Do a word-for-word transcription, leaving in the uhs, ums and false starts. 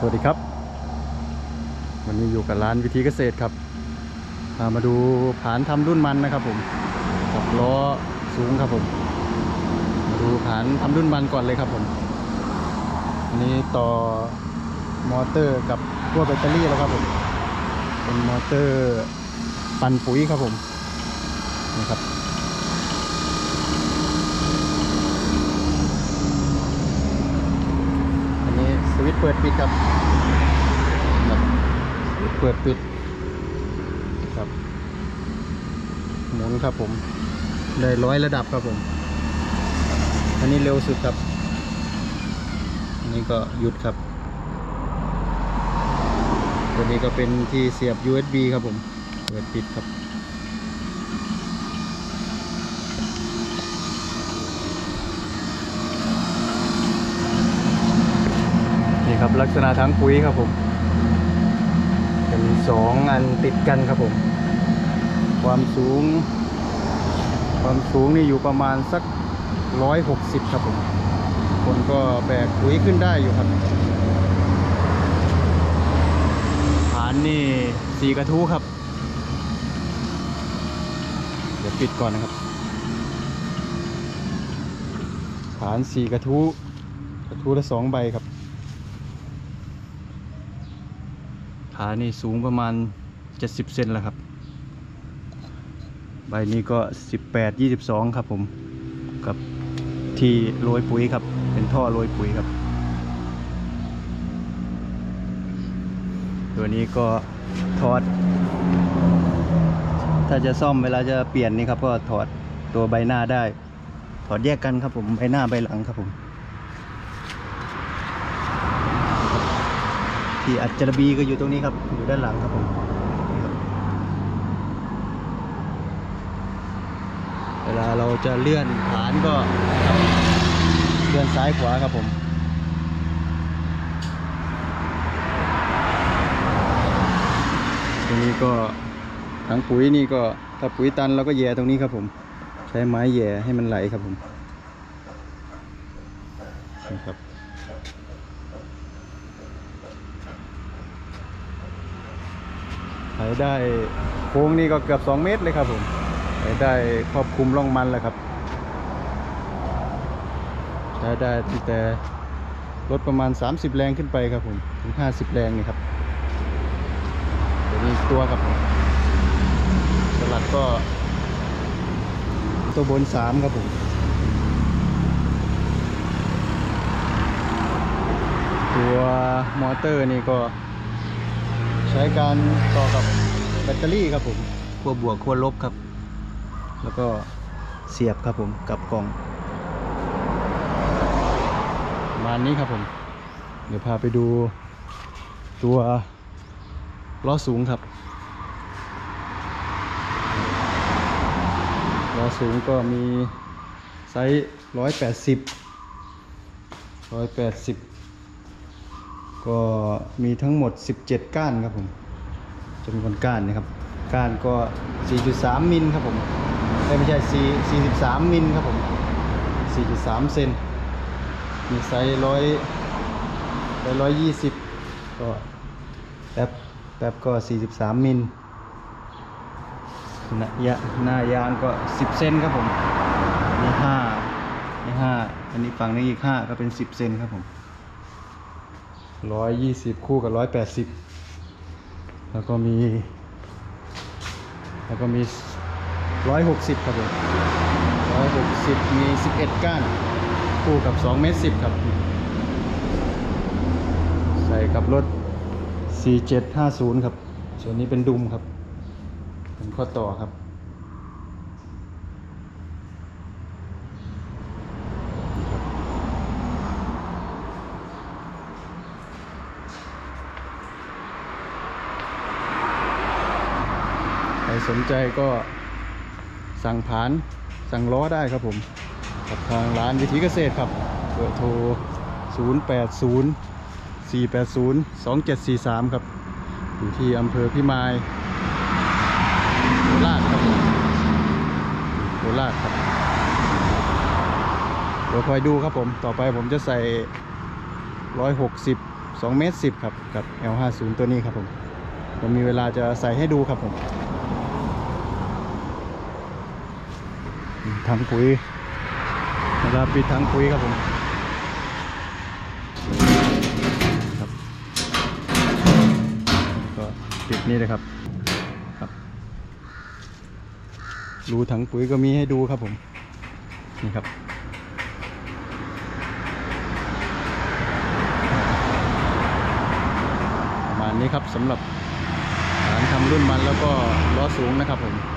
วัสดีครับวันนี้อยู่กับร้านวิธีเกษตรครับมาดูผานทำรุ่นมันนะครับผมกับล้อสูงครับผมมาดูผานทำรุ่นมันก่อนเลยครับผมอันนี้ต่อมอเตอร์กับขั้วแบตเตอรี่แล้วครับผมเป็นมอเตอร์ปั่นปุ๋ยครับผมนี่ครับอันนี้สวิตช์เปิดปิดครับเปิดปิดครับหมุนครับผมได้ร้อยระดับครับผมอันนี้เร็วสุดครับอันนี้ก็หยุดครับตัวนี้ก็เป็นที่เสียบ ยู เอส บี ครับผมเปิดปิดครับนี่ครับลักษณะทั้งปุ๋ยครับผมเป็นสองอันติดกันครับผมความสูงความสูงนี่อยู่ประมาณสักร้อยหกสิบครับผมคนก็แบกปุ๋ยขึ้นได้อยู่ครับฐานนี่สี่กระทู้ครับเดี๋ยวปิดก่อนนะครับฐานสี่กระทู้กระทู้ละสองใบครับขานี่สูงประมาณเจ็ดสิบเซนแล้วครับใบนี้ก็สิบแปด ยี่สิบสองครับผมกับที่โรยปุ๋ยครับเป็นท่อโรยปุ๋ยครับตัวนี้ก็ถอดถ้าจะซ่อมเวลาจะเปลี่ยนนี่ครับก็ถอดตัวใบหน้าได้ถอดแยกกันครับผมใบหน้าใบหลังครับผมที่อัจฉริบีก็อยู่ตรงนี้ครับอยู่ด้านหลังครับผมเวลาเราจะเลื่อนฐานก็เลื่อนซ้ายขวาครับผมตรงนี้ก็ถังปุ๋ยนี่ก็ถ้าปุ๋ยตันเราก็แย่ตรงนี้ครับผมใช้ไม้แย่ให้มันไหลครับผมนะครับไหลได้โค้งนี่ก็เกือบสองเมตรเลยครับผมไหลได้ครอบคลุมร่องมันแล้วครับใช้ได้ตั้งแต่รถประมาณสามสิบแรงขึ้นไปครับผมถึงห้าสิบแรงนี่ครับตัวนี้ตัวครับผมสลัดก็ตัวบนสามครับผมตัวมอเตอร์นี่ก็ใช้การต่อกับแบตเตอรี่ครับผมขั้วบวกขั้วลบครับแล้วก็เสียบครับผมกับกล่องประมาณนี้ครับผมเดี๋ยวพาไปดูตัวล้อสูงครับล้อสูงก็มีไซส์ร้อยแปดสิบร้อยแปดสิบก็มีทั้งหมดสิบเจ็ดก้านครับผมจำนวนก้านนะครับก้านก็ สี่จุดสาม มิลครับผมไม่ใช่สี่สิบสามมิลครับผม สี่จุดสาม เซนมีไซส์ร้อยร้อยยี่สิบก็แป๊บแป๊บก็สี่สิบสามมิลหน้ายาหน้ายางก็สิบเซนครับผมนี่ห้านี่ห้าอันนี้ฝั่งนี้อีกห้าก็เป็นสิบเซนครับผมร้อยยี่สิบคู่กับร้อยแปดสิบแล้วก็มีแล้วก็มีร้อยหกสิบครับผมร้อยหกสิบมีสิบเอ็ดก้านคู่กับสองเมตรสิบครับใส่กับรถสี่เจ็ดห้าศูนย์ครับส่วนนี้เป็นดุมครับเป็นข้อต่อครับใครสนใจก็สั่งผานสั่งล้อได้ครับผมกับทางร้านวิถีเกษตรครับเบอร์โทรศูนย์ แปด ศูนย์ สี่ แปด ศูนย์ สอง เจ็ด สี่ สามครับอยู่ที่อำเภอพิมายโคราชครับผมโคราชครับเดี๋ยวคอยดูครับผมต่อไปผมจะใส่ร้อยหกสิบสองเมตรสิบครับกับ แอล ห้าสิบ ตัวนี้ครับผมผมมีเวลาจะใส่ให้ดูครับผมถังปุ๋ยเวลาปิดถังปุ๋ยครับผมครับก็ปิดนี่เลยครับครับรูถังปุ๋ยก็มีให้ดูครับผมนี่ครับประมาณนี้ครับสำหรับฐานทำรุ่นมันแล้วก็ล้อสูงนะครับผม